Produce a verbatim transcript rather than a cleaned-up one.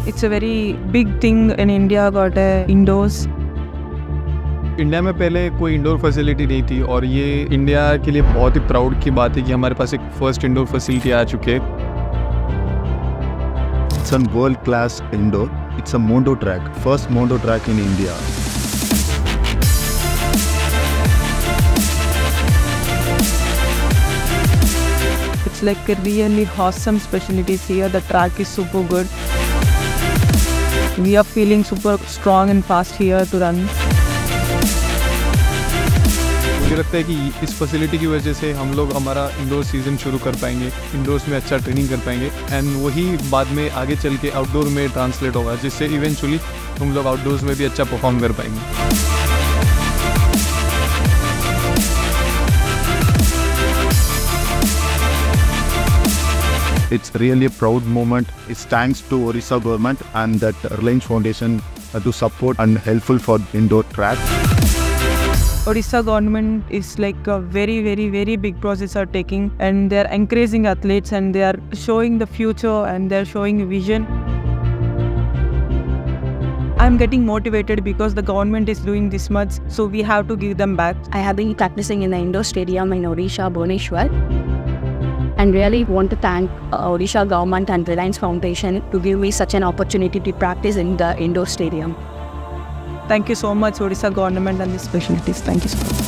It's a very big thing in India got a indoors. India में पहले कोई indoor facility नहीं थी और ये इंडिया के लिए बहुत ही प्राउड की बात है कि हमारे पास एक फर्स्ट इंडोर फैसिलिटी आ चुके है. It's a world-class indoor. It's a mondo track, first mondo track in India. It's like a really awesome specialties here. The track is super good. We are feeling super strong and fast here to run. मुझे लगता है कि इस facility की वजह से हम लोग हमारा इंडोर सीजन शुरू कर पाएंगे, इंडोर्स में अच्छा ट्रेनिंग कर पाएंगे एंड वही बाद में आगे चल के आउटडोर में ट्रांसलेट होगा, जिससे इवेंचुअली हम लोग आउटडोर्स में भी अच्छा परफॉर्म कर पाएंगे. It's really a proud moment. It's thanks to Odisha government and that Reliance Foundation uh, to support and helpful for indoor track. Odisha government is like a very, very, very big process are taking, and they are encouraging athletes and they are showing the future and they are showing vision. I'm getting motivated because the government is doing this much, so we have to give them back. I have been practicing in the indoor stadium in Odisha, Bhubaneswar, and really want to thank uh, Odisha government and Reliance Foundation to give me such an opportunity to practice in the indoor stadium. Thank you so much, Odisha government and the specialties. Thank you so much.